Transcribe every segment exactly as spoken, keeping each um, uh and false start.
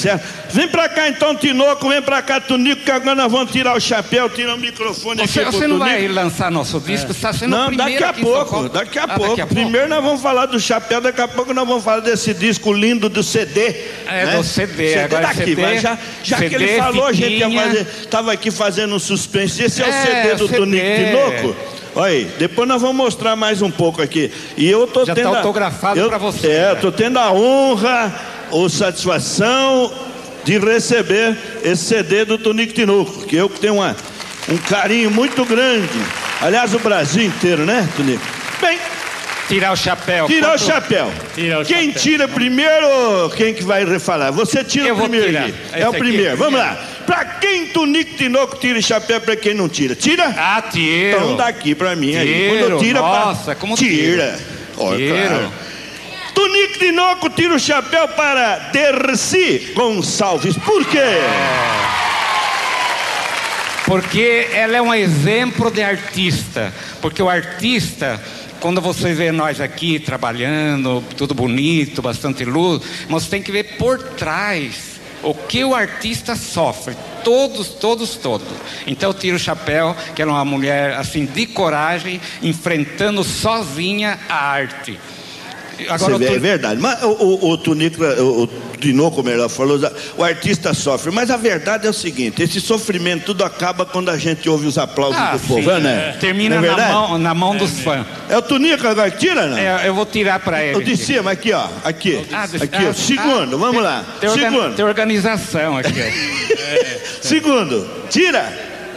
certo? Vem pra cá então, Tinoco, vem pra cá, Tunico, que agora nós vamos tirar o chapéu, tirar o microfone aqui. Você, pro você não Tunico. vai lançar nosso disco? Está sendo Não, o primeiro daqui a aqui em pouco, São Paulo. daqui a Ah, pouco. daqui a pouco. Primeiro nós vamos falar do chapéu, daqui a pouco nós vamos falar desse disco lindo do C D. É, né? do C D, C D agora daqui, C D, mas já, já C D, que ele falou, a gente ia fitinha. fazer, tava aqui fazendo um suspense. Esse é, É, o C D do C D. Tunico Tinoco. Olha aí, depois nós vamos mostrar mais um pouco aqui. E eu tô Já tendo tá a- autografado eu- pra você, É, né? eu tô tendo a honra ou satisfação de receber esse C D do Tunico Tinoco, que eu tenho uma, um carinho muito grande. Aliás, o Brasil inteiro, né, Tunico? Bem, Tirar o chapéu. tirar Quanto- o chapéu. Tirar o Quem chapéu. tira primeiro, quem que vai refalar? Você tira Eu o vou primeiro tirar. aqui. Esse É o aqui, primeiro. Vamos primeiro. lá. Pra quem Tunico Tinoco tira o chapéu, pra quem não tira? Tira? Ah, tiro. Então daqui pra mim aí. Tiro. Quando eu tiro, Nossa, pra... como tira. Ó, Tiro. claro. Tunico Tinoco tira o chapéu para Dercy Gonçalves. Por quê? Porque ela é um exemplo de artista. Porque o artista, quando você vê nós aqui trabalhando, tudo bonito, bastante luz, mas tem que ver por trás o que o artista sofre. Todos, todos, todos. Então eu tiro o chapéu, que ela é uma mulher assim de coragem, enfrentando sozinha a arte. Você vê, eu tô- é verdade. Mas o, o, o Tunico, o, o Tinoco, como ela falou, o artista sofre. Mas a verdade é o seguinte: esse sofrimento tudo acaba quando a gente ouve os aplausos Ah, do sim, povo, né? é. Termina Não é na verdade? mão, na mão dos fãs. É o Tunico agora que tira, não? É, eu vou tirar para ele. O de cima, aqui, ó. Aqui. Ah, de- Aqui, ó. ah, Segundo, ah, vamos tem- lá. Tem, orga- Segundo. tem organização aqui. ó. Segundo. Tira.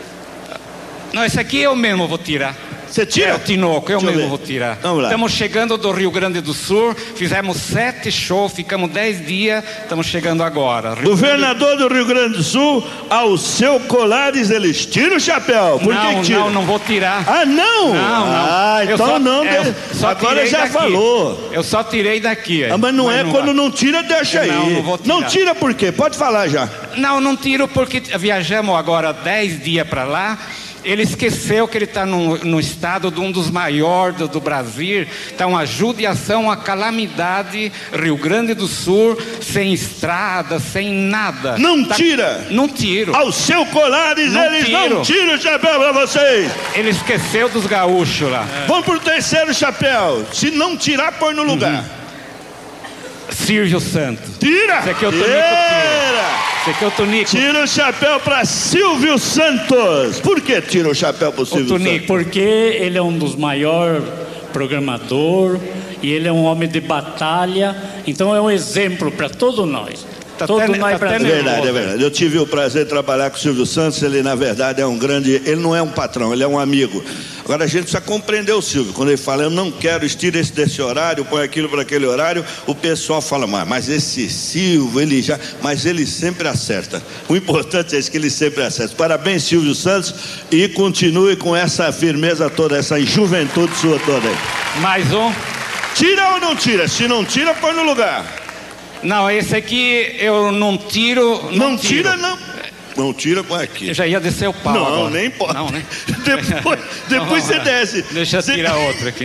Não, esse aqui eu mesmo vou tirar. Você tira? É o Tinoco, eu Deixa eu mesmo ver. vou tirar. Vamos lá. Estamos chegando do Rio Grande do Sul, fizemos sete shows, ficamos dez dias, estamos chegando agora. Rio Governador do Rio Grande do Sul, ao seu Colares, eles tiram o chapéu. Por não, que que tira? não, não vou tirar. Ah, não? Não, não. Ah, Eu então só- não. é, de- eu só Agora tirei já daqui. falou. Eu só tirei daqui. Ah, mas não é quando vai. não tira, deixa Não, aí. não vou tirar. Não tira por quê? Pode falar já. Não, não tiro porque viajamos agora dez dias para lá. Ele esqueceu que ele está no, no estado de um dos maiores do, do Brasil. Está uma judiação, uma calamidade. Rio Grande do Sul, sem estrada, sem nada. Não Tá- tira. Não tiro. Ao seu Colares, Não eles não tiro. tiram o chapéu pra vocês. Ele esqueceu dos gaúchos lá. Vamos pro terceiro chapéu. Se não tirar, põe no lugar. Sérgio Santos. Tira. Esse aqui é o Tonico Tira. Esse aqui é o Tonico. Tira o chapéu pra Silvio Santos. Por que tira o chapéu pro Silvio Tonico. Santos? Porque ele é um dos maiores programador e ele é um homem de batalha, então é um exemplo para todos nós. Tá Todo até- nós tá até É brasileiros. verdade, é verdade. Eu tive o prazer de trabalhar com o Silvio Santos. Ele, na verdade, é um grande... Ele não é um patrão, ele é um amigo. Agora, a gente precisa compreender o Silvio. Quando ele fala, eu não quero, estira esse desse horário, põe aquilo para aquele horário, o pessoal fala, mas, mas esse Silvio, ele já... Mas ele sempre acerta. O importante é isso, que ele sempre acerta. Parabéns, Silvio Santos, e continue com essa firmeza toda, essa juventude sua toda aí. Mais um. Tira ou não tira? Se não tira, põe no lugar. Não, esse aqui eu não tiro. Não, Não, tiro. tira, não. Não tira, põe aqui. Eu já ia descer o pau. Não, agora. nem pode. Não, né? Depois, depois você Não, desce. Deixa eu Você- tirar outro aqui.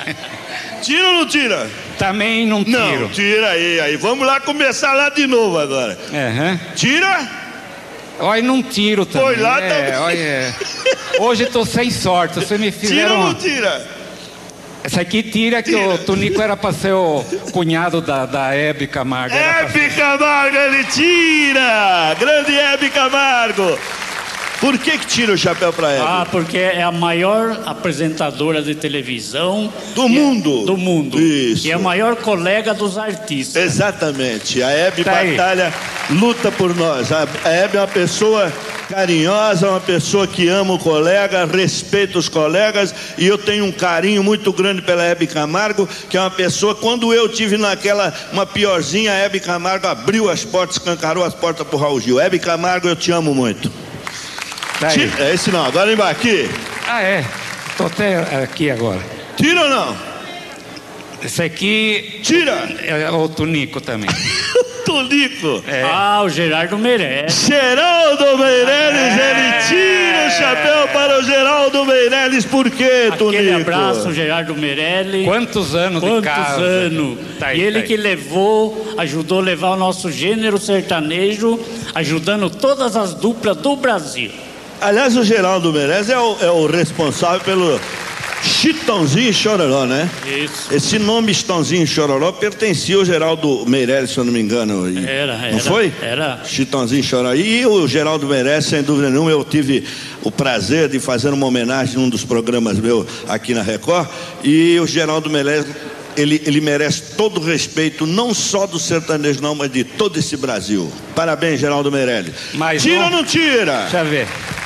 Tira ou não tira? Também não tiro. Não, tira aí, aí. Vamos lá começar lá de novo agora. Aham. Tira? Olha, não tiro também. Foi lá é, também. olha. Hoje tô sem sorte. Você me Tira fizeram. ou não uma- tira? Essa aqui tira que o Tonico era para ser o cunhado da, da Hebe Camargo. Era pra- Hebe Camargo, ele tira! Grande Hebe Camargo! Por que que tira o chapéu pra Hebe? Ah, porque é a maior apresentadora de televisão Do e é- mundo. do mundo. Isso. E é a maior colega dos artistas. Exatamente. A Hebe Tá aí. batalha, luta por nós. A a Hebe é uma pessoa carinhosa, uma pessoa que ama o colega, respeita os colegas, e eu tenho um carinho muito grande pela Hebe Camargo, que é uma pessoa, quando eu tive naquela, uma piorzinha, a Hebe Camargo abriu as portas, escancarou as portas pro Raul Gil. Hebe Camargo, eu te amo muito. Tá aí. Tira, é esse não, agora embaixo, aqui. Ah, é. Tô até aqui agora. Tira ou não? Esse aqui Tira. é o Tonico também. Tonico. É. Ah, o Geraldo Meirelles. Geraldo Meirelles, é. Ele tira o chapéu para o Geraldo Meirelles. Por quê, Tonico? Aquele abraço, Geraldo Meirelles. Quantos anos Quantos de casa? anos. Tá aí, e ele tá aí. que levou, ajudou a levar o nosso gênero sertanejo, ajudando todas as duplas do Brasil. Aliás, o Geraldo Meirelles é o, é o responsável pelo Chitãozinho e Chororó, né? Isso. Esse nome Chitãozinho e Chororó pertencia ao Geraldo Meirelles, se eu não me engano. E... Era, era. Não foi? Era. Chitãozinho e Chororó. E o Geraldo Meirelles, sem dúvida nenhuma, eu tive o prazer de fazer uma homenagem num dos programas meus aqui na Record. E o Geraldo Meirelles, ele, ele merece todo o respeito, não só do sertanejo não, mas de todo esse Brasil. Parabéns, Geraldo Meirelles. Mas tira não... ou não tira? Deixa eu ver.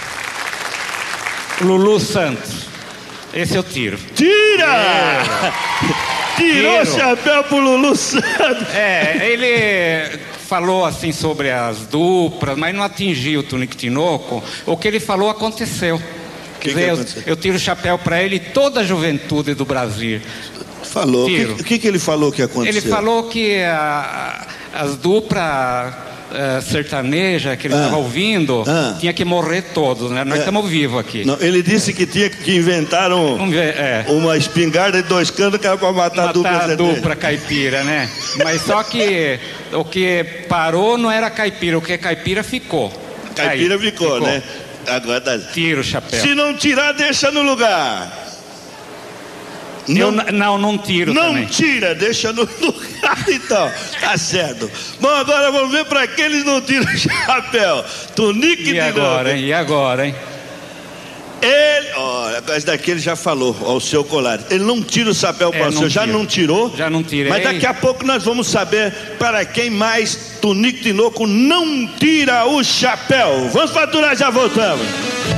Lulu Santos. Esse eu tiro. Tira! É. Tirou o chapéu pro Lulu Santos. É, ele falou assim sobre as duplas, mas não atingiu o Tonico Tinoco. O que ele falou aconteceu. Quer que dizer, que eu, eu tiro o chapéu para ele e toda a juventude do Brasil. Falou. O que, que, que ele falou que aconteceu? Ele falou que a, as duplas uh, sertaneja que ele estava ah. ouvindo ah. tinha que morrer todos, né? Nós estamos é. vivos aqui. Não, ele disse que tinha que inventar um, é. uma espingarda de dois canos que era para matar, matar a dupla a dupla caipira, né? Mas só que o que parou não era caipira, o que é caipira ficou. Caipira Aí, ficou, ficou, né? Agora tá... Tira o chapéu. Se não tirar, deixa no lugar. Não, Eu, não, não tiro Não também. tira, deixa no lugar, então. Tá certo. Bom, agora vamos ver para que eles não tiram o chapéu. Tonico e E agora, hein? E agora, hein? Ele, olha, esse daqui ele já falou, ao seu colar. Ele não tira o chapéu para o seu, já não tirou? Já não tirei. Mas daqui a pouco nós vamos saber para quem mais Tonico Tinoco não tira o chapéu. Vamos faturar, já voltamos.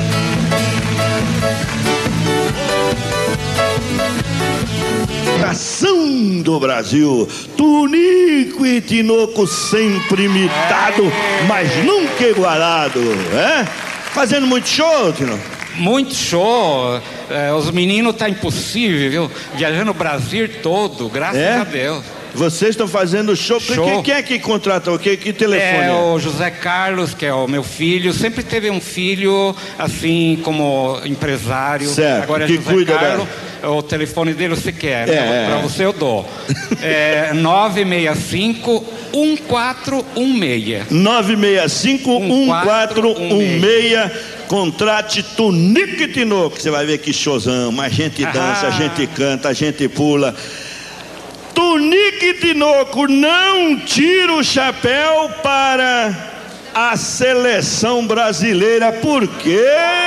Nação do Brasil, Tonico e Tinoco sempre imitado, é. mas nunca igualado, é? Fazendo muito show, Tinoco? Muito show, é, os meninos tá impossível, viu? Viajando o Brasil todo, graças é? a Deus. Vocês estão fazendo show. show. Quem, quem é que contratou? Que, que telefone? É o José Carlos, que é o meu filho. Sempre teve um filho, assim, como empresário. Certo. Agora é que José cuida Carlos. Da... O telefone dele você quer, é, né? é. Para você eu dou. É nove seis cinco, um quatro um seis. nove seis cinco, um quatro um seis. Contrate Tonico e Tinoco. Você vai ver que showzão. A gente dança, ah. a gente canta, a gente pula. Tonico e Tinoco não tira o chapéu para a seleção brasileira. Por quê?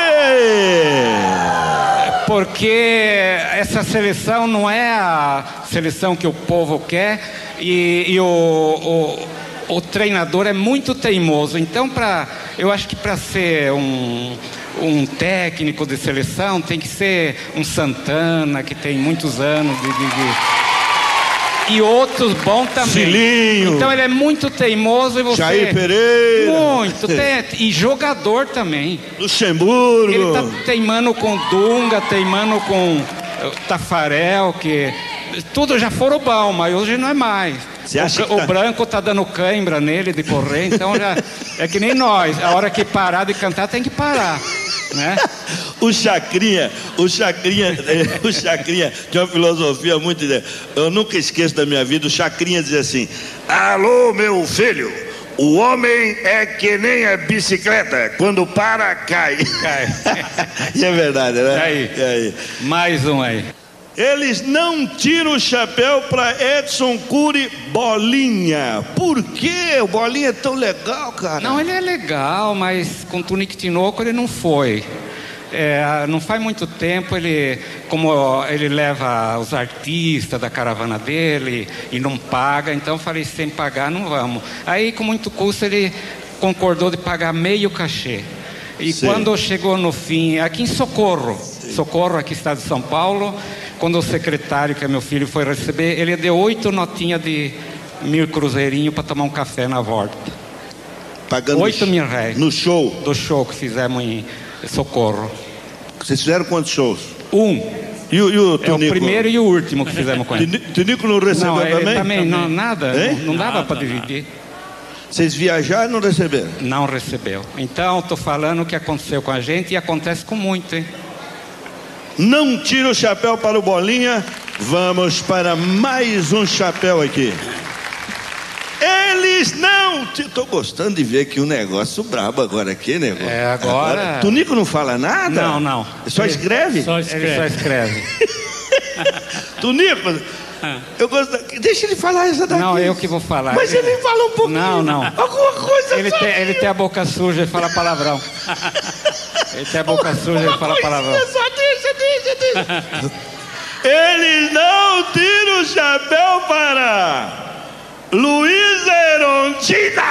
Porque essa seleção não é a seleção que o povo quer e, e o, o, o treinador é muito teimoso. Então, pra, eu acho que para ser um, um técnico de seleção tem que ser um Santana, que tem muitos anos de... de, de e outros bons também. Cilinho. Então ele é muito teimoso e você... Jair Pereira. Muito. Tem, e jogador também. Luxemburgo. Ele tá teimando com Dunga, teimando com Tafarel, que... Tudo já foram bom, mas hoje não é mais. Você acha o, que o tá... branco tá dando cãibra nele de correr, então já... É que nem nós. A hora que parar de cantar tem que parar. Né? O Chacrinha, o Chacrinha, o Chacrinha tinha uma filosofia muito... Eu nunca esqueço da minha vida. O Chacrinha dizia assim: alô, meu filho, o homem é que nem a bicicleta, quando para, cai. Cai. E é verdade, né? Aí. E aí? Mais um aí. Eles não tiram o chapéu para Edson Cury Bolinha. Por quê? O Bolinha é tão legal, cara. Não, ele é legal, mas com Tonico Tinoco ele não foi. É, não faz muito tempo, ele, como ele leva os artistas da caravana dele e não paga, então eu falei, sem pagar não vamos. Aí com muito custo ele concordou de pagar meio cachê. E Sim. quando chegou no fim, aqui em Socorro, Sim. Socorro, aqui no estado de São Paulo, quando o secretário, que é meu filho, foi receber, ele deu oito notinhas de mil cruzeirinho para tomar um café na volta. Pagando oito mil reais. No show? Do show que fizemos em Socorro. Vocês fizeram quantos shows? Um. E o, e o é o primeiro e o último que fizemos com ele. Tonico não recebeu não, também? também? Não, nada. Não, não dada para dividir. Vocês viajaram e não receberam? Não recebeu. Então, estou falando o que aconteceu com a gente e acontece com muito, hein? Não tira o chapéu para o Bolinha. Vamos para mais um chapéu aqui. Eles não... Estou gostando de ver aqui um negócio brabo agora aqui, negócio. É, agora... agora... Tunico não fala nada? Não, não. Só ele... escreve? Só escreve. Ele só escreve. Tunico, eu gosto... Deixa ele falar essa daqui. Não, eu que vou falar. Mas ele fala um pouquinho. Não, não. Alguma coisa. Ele tem, ele tem a boca suja e fala palavrão. Ele tem a boca suja e fala palavrão. Só deixa, deixa, deixa. Eles não tiram o chapéu para Luísa Erundina.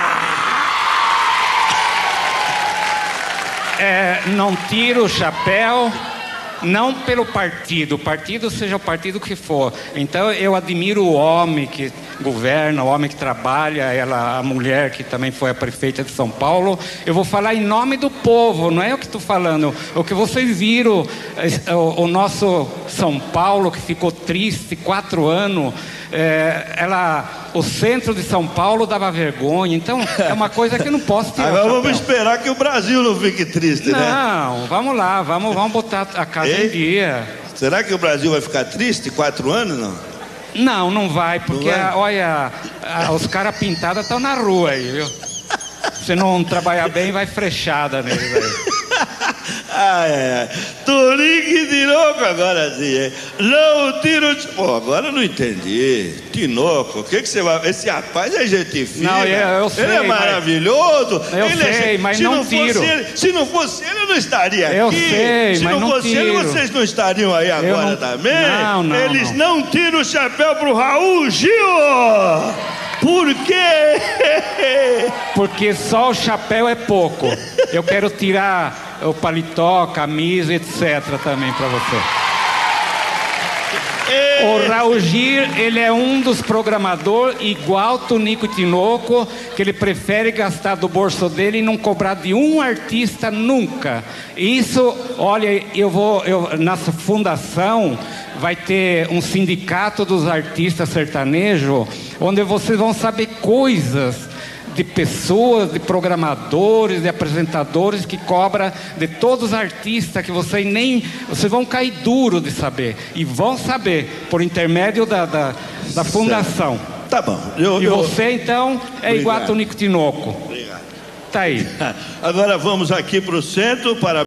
É, não tira o chapéu, não pelo partido, o partido seja o partido que for. Então eu admiro o homem que governa, o homem que trabalha, ela, a mulher que também foi a prefeita de São Paulo. Eu vou falar em nome do povo, não é eu que estou falando. O que vocês viram, o, o nosso São Paulo que ficou triste quatro anos, é, ela, o centro de São Paulo dava vergonha. Então é uma coisa que eu não posso tirar. Agora vamos esperar que o Brasil não fique triste, não, né? Não, vamos lá, vamos, vamos botar a casa Ei? em dia. Será que o Brasil vai ficar triste quatro anos, não? Não, não vai, porque não vai? A, olha, a, os caras pintados estão na rua aí, viu? Se não trabalhar bem, vai frechada neles aí. Ai, ai, ai. Tunico e Tinoco agora sim, hein? Não tiro... Pô, agora eu não entendi. Tinoco, o que que você vai... Esse rapaz é gente fina. Não, eu, eu sei. Ele é maravilhoso. Eu ele sei, é... mas se não, não tiro. Ele, se não fosse ele, eu não estaria eu aqui. Eu sei, se mas não não fosse tiro. ele, vocês não estariam aí agora não... também. Não, não, Eles não. não tiram o chapéu pro Raul Gil. Por quê? Porque só o chapéu é pouco. Eu quero tirar o paletó, camisa, etcétera também para você. O Raul Gil, ele é um dos programadores igual Tunico e Tinoco, que ele prefere gastar do bolso dele e não cobrar de um artista nunca. Isso, olha, eu vou, eu, na fundação vai ter um sindicato dos artistas sertanejos, onde vocês vão saber coisas de pessoas, de programadores, de apresentadores que cobra de todos os artistas que vocês nem... Vocês vão cair duro de saber. E vão saber, por intermédio da, da, da fundação. Tá bom. Eu, e eu... você, então, é Obrigado. igual a Tunico Tinoco. Obrigado. Tá aí. Agora vamos aqui para o centro para...